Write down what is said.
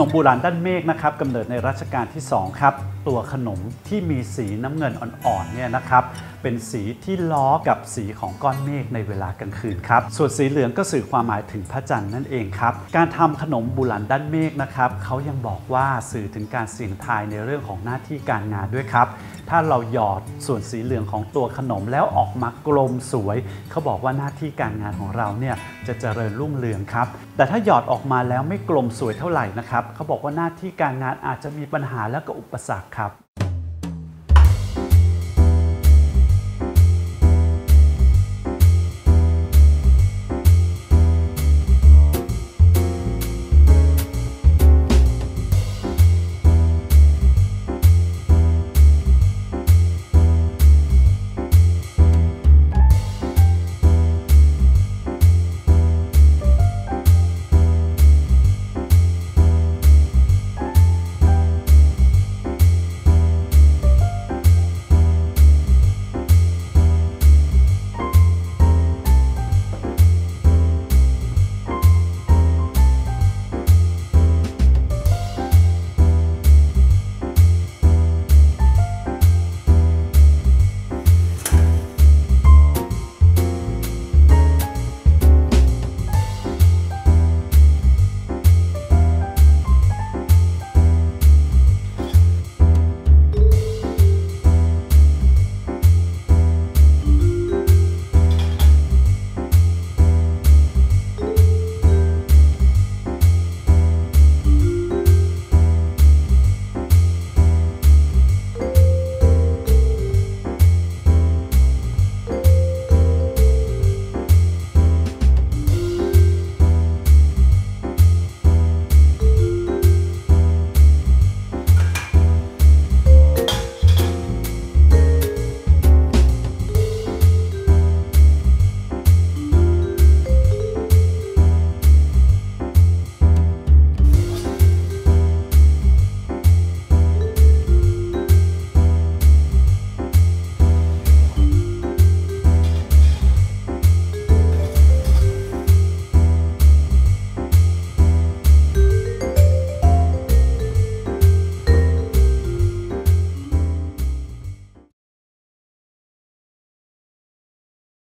นมโบราณด้านเมฆนะครับกำเนิดในรัชกาลที่2ครับตัวขนมที่มีสีน้ำเงินอ่อนๆเนี่ยนะครับเป็นสีที่ล้อกับสีของก้อนเมฆในเวลากลางคืนครับส่วนสีเหลืองก็สื่อความหมายถึงพระจันทร์นั่นเองครับการทำขนมโบราณด้านเมฆนะครับเขายังบอกว่าสื่อถึงการเสี่ยงทายในเรื่องของหน้าที่การงานด้วยครับถ้าเราหยอดส่วนสีเหลืองของตัวขนมแล้วออกมากลมสวยเขาบอกว่าหน้าที่การงานของเราเนี่ยจะเจริญรุ่งเรืองครับแต่ถ้าหยอดออกมาแล้วไม่กลมสวยเท่าไหร่นะครับเขาบอกว่าหน้าที่การงานอาจจะมีปัญหาและก็อุปสรรคครับ